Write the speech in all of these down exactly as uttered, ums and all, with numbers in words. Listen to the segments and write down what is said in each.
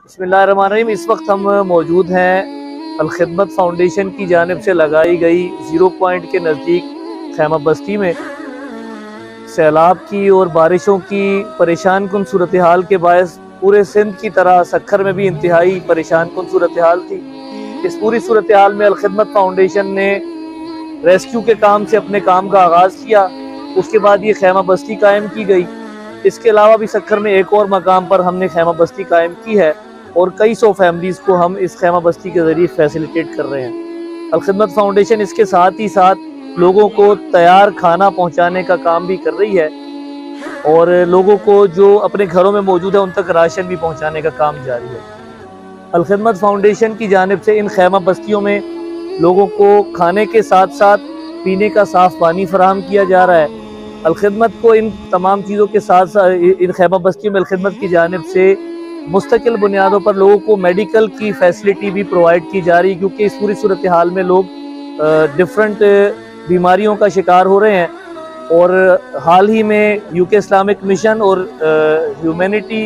बिस्मिल्लाहिर्रहमानिर्रहीम। इस वक्त हम मौजूद हैं अलखिदमत फाउंडेशन की जानिब से लगाई गई ज़ीरो पॉइंट के नज़दीक खैमा बस्ती में। सैलाब की और बारिशों की परेशान कुन सूरत हाल के बायस पूरे सिंध की तरह सक्खर में भी इंतहाई परेशान कुन सूरत हाल थी। इस पूरी सूरत हाल में अलखिदमत फाउंडेशन ने रेस्क्यू के काम से अपने काम का आगाज़ किया। उसके बाद ये खैमा बस्ती कायम की गई। इसके अलावा भी सक्खर में एक और मकाम पर हमने खैमा बस्ती कायम की है और कई सौ फैमिलीज़ को हम इस खैमा बस्ती के ज़रिए फैसिलिटेट कर रहे हैं। अलखिदमत फाउंडेशन इसके साथ ही साथ लोगों को तैयार खाना पहुंचाने का काम भी कर रही है और लोगों को जो अपने घरों में मौजूद है उन तक राशन भी पहुंचाने का काम जारी है। अलखिदमत फाउंडेशन की जानिब से इन खैमा बस्तियों में लोगों को खाने के साथ साथ पीने का साफ़ पानी फराहम किया जा रहा है। अलखिदमत को इन तमाम चीज़ों के साथ साथ इन खैमा बस्तियों में अलखिदमत की जानिब से मुस्तकिल बुनियादों पर लोगों को मेडिकल की फैसिलिटी भी प्रोवाइड की जा रही है, क्योंकि इस पूरी सूरत हाल में लोग डिफरेंट बीमारियों का शिकार हो रहे हैं। और हाल ही में यूके इस्लामिक मिशन और ह्यूमैनिटी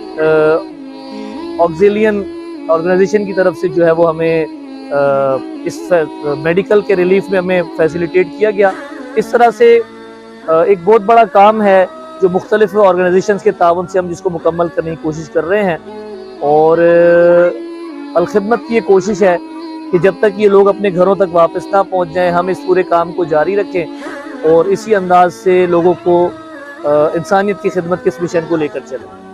ऑक्सिलियन ऑर्गेनाइजेशन की तरफ से जो है वो हमें आ, इस मेडिकल के रिलीफ में हमें फैसिलिटेट किया गया। इस तरह से आ, एक बहुत बड़ा काम है जो मुख्तलिफ ऑर्गेनाइजेशंस के ताउन से हम जिसको मुकम्मल करने की कोशिश कर रहे हैं। और अलखिदमत की ये कोशिश है कि जब तक ये लोग अपने घरों तक वापस ना पहुंच जाएं, हम इस पूरे काम को जारी रखें और इसी अंदाज से लोगों को इंसानियत की खिदमत के इस मिशन को लेकर चलें।